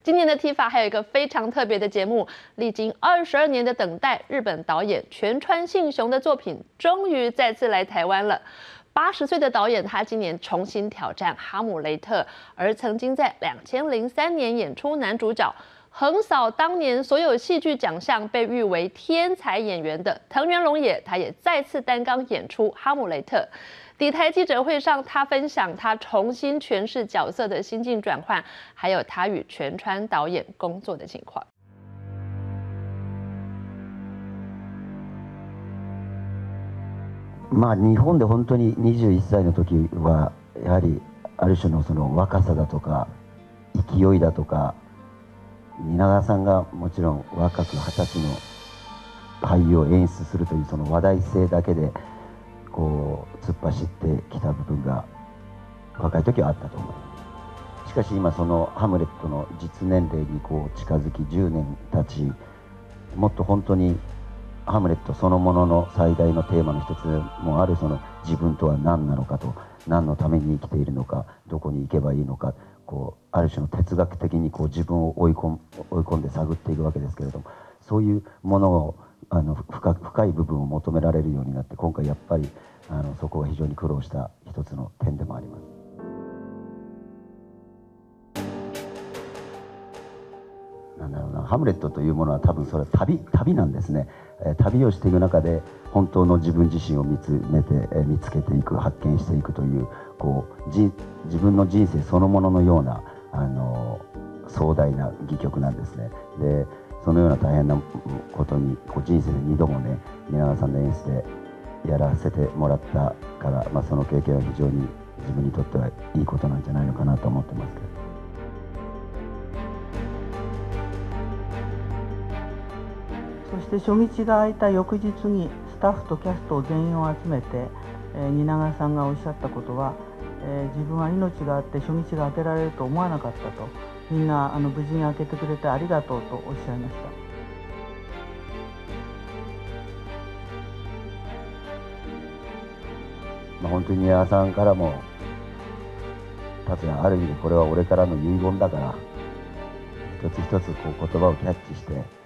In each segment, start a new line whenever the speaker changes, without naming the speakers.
今年的 TIFA 还有一个非常特别的节目，历经22年的等待，日本导演全川幸雄的作品终于再次来台湾了。80岁的导演，他今年重新挑战《哈姆雷特》，而曾经在2003年演出男主角，横扫当年所有戏剧奖项，被誉为天才演员的藤原龙也，他也再次担纲演出《哈姆雷特》。抵台记者会上，他分享他重新诠释角色的心境转换，还有他与全川导演工作的情况。
日本で本当に21歳の時はやはりある種のその若さだとか勢いだとか、蜷川さんがもちろん若く20歳の俳優を演出するというその話題性だけでこう突っ走ってきた部分が若い時はあったと思います。しかし今そのハムレットの実年齢にこう近づき10年経ち、もっと本当にハムレットそのものの最大のテーマの一つもあるその自分とは何なのかと、何のために生きているのか、どこに行けばいいのか、こうある種の哲学的にこう自分を追い込んで探っていくわけですけれども、そういうものを深い部分を求められるようになって、今回やっぱりそこが非常に苦労した一つの点でもあります。なんだろうな、ハムレットというものは多分それは旅なんですね。旅をしていく中で本当の自分自身を見つけていく、発見していくという、こう自分の人生そのもののような壮大な戯曲なんですね。でそのような大変なことにこう人生で2度もね、蜷川さんの演出でやらせてもらったから、その経験は非常に自分にとってはいいことなんじゃないのかなと思ってますけど。
そして初日が空いた翌日にスタッフとキャストを全員を集めて、蜷川さんがおっしゃったことは、自分は命があって初日が明けられると思わなかったと、みんな無事に明けてくれてありがとうとおっしゃいました。
本当に蜷川さんからも達也、ある意味でこれは俺からの遺言だから、一つ一つこう言葉をキャッチして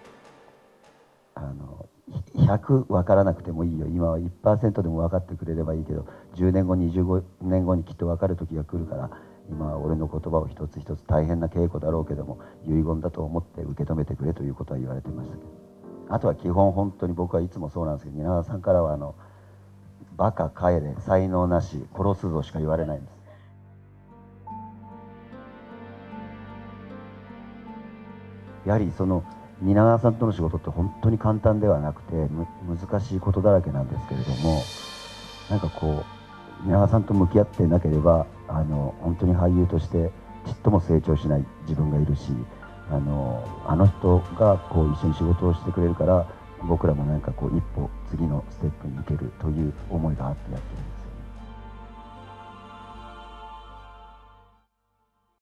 、100分からなくてもいいよ、今は 1% でも分かってくれればいいけど、10年後25年後にきっと分かる時が来るから、今は俺の言葉を一つ一つ大変な稽古だろうけども遺言だと思って受け止めてくれということは言われてましたけど、あとは基本本当に僕はいつもそうなんですけど、蜷川さんからはバカ帰れ、才能なし、殺すぞしか言われないんです。やはりその蜷川さんとの仕事って本当に簡単ではなくて難しいことだらけなんですけれども、なんかこう蜷川さんと向き合ってなければ本当に俳優としてちっとも成長しない自分がいるし、あの人がこう一緒に仕事をしてくれるから僕らもなんかこう一歩次